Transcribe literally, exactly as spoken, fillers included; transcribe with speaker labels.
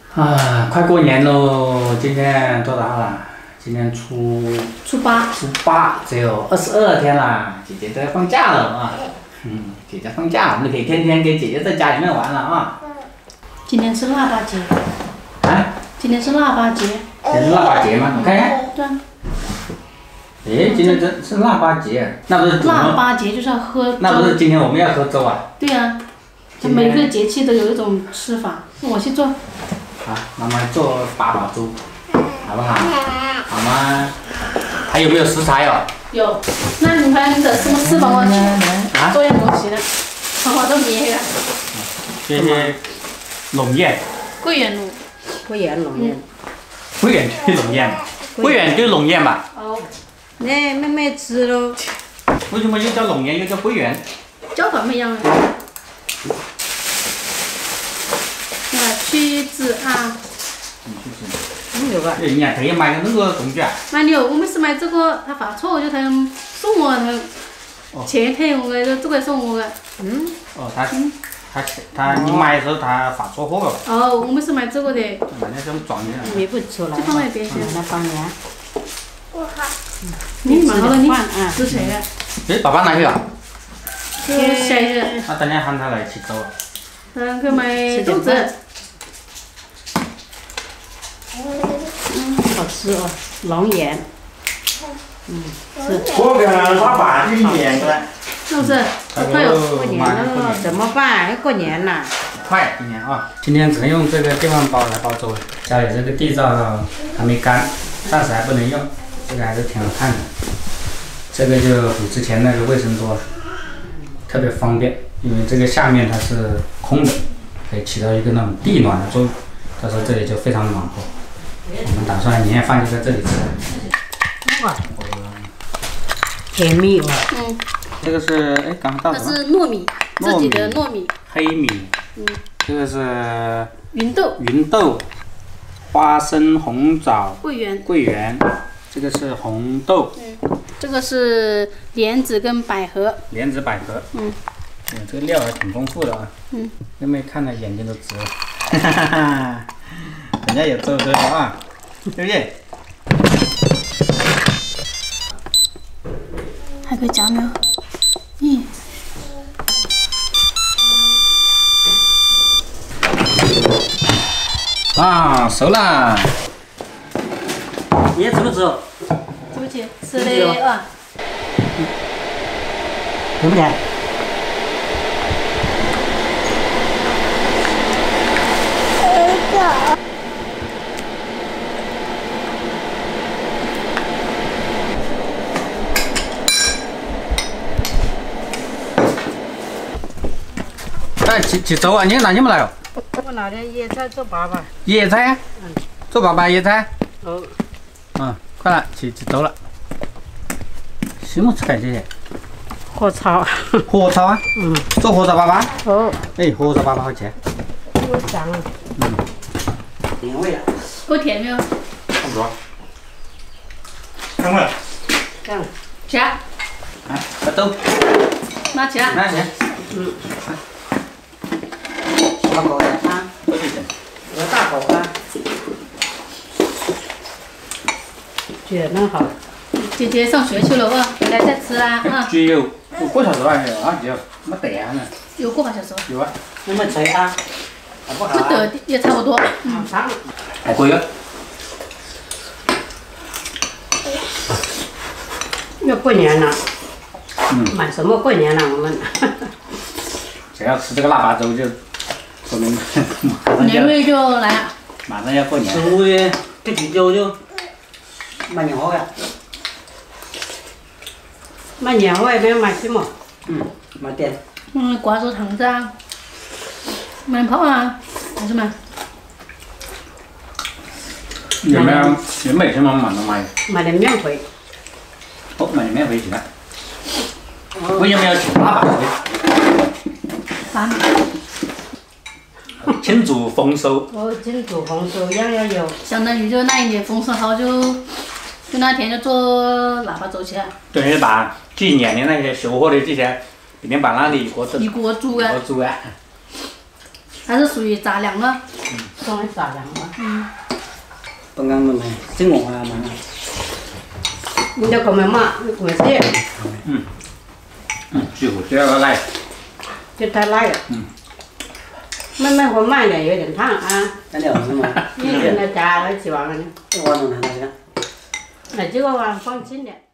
Speaker 1: 啊，快过年喽！今天多少号了？今天初
Speaker 2: 初八。
Speaker 1: 初八，只有二十二天啦，姐姐都要放假了啊！嗯，姐姐放假，我们可以天天跟姐姐在家里面玩了啊！
Speaker 2: 今天是腊八节。
Speaker 1: 啊？
Speaker 2: 今天是腊八节。
Speaker 1: 今天是腊八节吗？你看看。
Speaker 2: 对啊。
Speaker 1: 诶，今天这是腊八节，那不是
Speaker 2: 腊八节就是要喝粥。
Speaker 1: 那不是今天我们要喝粥啊？
Speaker 2: 对呀、啊，每个节气都有一种吃法。我去做。
Speaker 1: 好，妈妈做八宝粥，好不好？好吗？还有没有食材哦？
Speaker 2: 有，那你看你这什么吃帮我去做点东西呢？帮我做面啊。
Speaker 1: 这些龙眼。
Speaker 2: 桂圆卤。
Speaker 3: 桂圆龙眼。
Speaker 1: 桂圆就是龙眼，桂圆就是龙眼吧？
Speaker 2: 哦。
Speaker 3: 那妹妹吃喽。
Speaker 1: 为什么又叫龙眼又叫桂圆？
Speaker 2: 叫法不一样啊。啊，曲子啊。
Speaker 1: 嗯，曲子。
Speaker 3: 没有吧？
Speaker 1: 哎，你还特意买个那个工具啊？
Speaker 2: 买的，我每次买这个，他发错，就他送我他，前一天我个这个送我的。嗯。
Speaker 1: 哦，他他他你买的时候他发错货了。
Speaker 2: 哦，我们是买这个的。
Speaker 1: 买那种装的。
Speaker 3: 没不出来。
Speaker 2: 就放在边上。
Speaker 3: 那放凉。
Speaker 2: 我好。你蛮好的，你是谁呀？
Speaker 1: 哎，爸爸哪去了？
Speaker 2: 是谁呀？
Speaker 1: 那等下喊他来吃粥。
Speaker 2: 嗯，去买豆子。
Speaker 3: 嗯，好吃哦，龙眼。嗯，是。
Speaker 4: 我给他拉饭的面的。
Speaker 2: 是不是？快有
Speaker 3: 过年了，怎么办？要过年了。
Speaker 1: 快，今天啊，今天只能用这个电饭煲来煲粥了。家里这个地灶还没干，暂时还不能用，这个还是挺好看的。这个就比之前那个卫生多了，特别方便，因为这个下面它是空的，可以起到一个那种地暖的作用，到时候这里就非常暖和。我们打算年夜饭就在这里吃。
Speaker 3: 哇，甜蜜哇！
Speaker 2: 嗯。
Speaker 1: 这个是哎，刚刚到
Speaker 2: 这
Speaker 1: 什么？
Speaker 2: 是糯米，自己的糯米。
Speaker 1: 黑米。
Speaker 2: 嗯。
Speaker 1: 这个是
Speaker 2: 芸豆。
Speaker 1: 芸豆。花生、红枣。
Speaker 2: 桂圆。
Speaker 1: 桂圆。这个是红豆。
Speaker 2: 嗯。这个是莲子跟百合。
Speaker 1: 莲子百合。
Speaker 2: 嗯。
Speaker 1: 嗯，这个料还挺丰富的啊。
Speaker 2: 嗯。
Speaker 1: 妹妹看了眼睛都直了。哈哈哈！人家有粥喝了啊，对不对？
Speaker 2: 还可以加没有？咦。
Speaker 1: 啊，熟了。
Speaker 4: 你也吃不吃？
Speaker 2: 吃不起，吃的啊。
Speaker 4: 甜不甜？
Speaker 1: 哎，吃吃粥啊！你拿你们来哦。
Speaker 3: 我拿点野菜做粑粑。
Speaker 1: 野菜？嗯。做粑粑野菜？
Speaker 3: 哦。
Speaker 1: 嗯，快了，吃吃粥了。什么菜这些？
Speaker 3: 火炒。
Speaker 1: 火炒啊？
Speaker 3: 嗯。
Speaker 1: 做火烧粑粑？
Speaker 3: 哦。
Speaker 1: 哎，火烧粑粑好吃。
Speaker 3: 我香了。
Speaker 1: 嗯。
Speaker 4: 甜味了。
Speaker 2: 够甜没有？
Speaker 1: 差不多。
Speaker 4: 看过了。
Speaker 3: 干了。
Speaker 2: 吃啊。
Speaker 1: 来，把粥。
Speaker 2: 拿起来。
Speaker 1: 拿起来。
Speaker 3: 嗯。
Speaker 4: 小口的啊，
Speaker 1: 多一点。
Speaker 4: 有大口啊。
Speaker 3: 觉得好。
Speaker 2: 姐姐上学去了啊，回来再吃啊啊。
Speaker 1: 只有五个小时了，有啊，有，没得啊呢。
Speaker 2: 有个把小时。
Speaker 1: 有啊。
Speaker 4: 那么脆啊？好不好？
Speaker 2: 这个也差不多。
Speaker 3: 嗯，差不多。
Speaker 1: 太贵了。
Speaker 3: 要过年了。
Speaker 1: 嗯。
Speaker 3: 买什么过年了？我们。
Speaker 1: 只要吃这个腊八粥就说明
Speaker 2: 年味就来了。
Speaker 1: 马上要过年。
Speaker 4: 食物的这啤酒就蛮年好的。
Speaker 3: 买年货也没有买什么。
Speaker 4: 嗯，买点。
Speaker 2: 嗯，挂着糖子啊，买泡啊，还是买？
Speaker 1: 有没有有没有什么买的买？
Speaker 3: 买点面回。
Speaker 1: 哦，买点面回行了。为什么要请腊八回？
Speaker 2: 饭。
Speaker 1: 庆祝丰收。
Speaker 3: 哦，庆祝丰收，样样有。
Speaker 2: 相当于就那一年丰收好，就就那天就做腊八粥去了。
Speaker 1: 等于把去年的那些收获的这些，今天把那里一锅蒸。
Speaker 2: 一锅煮啊。
Speaker 1: 一锅煮啊。
Speaker 2: 还是属于杂粮了。
Speaker 3: 算是杂粮吧。
Speaker 2: 嗯。
Speaker 4: 本港的嘛，真我啊嘛。
Speaker 3: 你那个么嘛，那个些，
Speaker 1: 嗯，嗯，巨虎第二个辣，
Speaker 3: 就太辣了。
Speaker 1: 嗯。
Speaker 3: 慢慢和慢点，有点烫啊。
Speaker 4: 咱聊什么？
Speaker 3: 你跟他家了希望了呢。
Speaker 4: 我弄他那个。
Speaker 3: 那这个碗放轻点。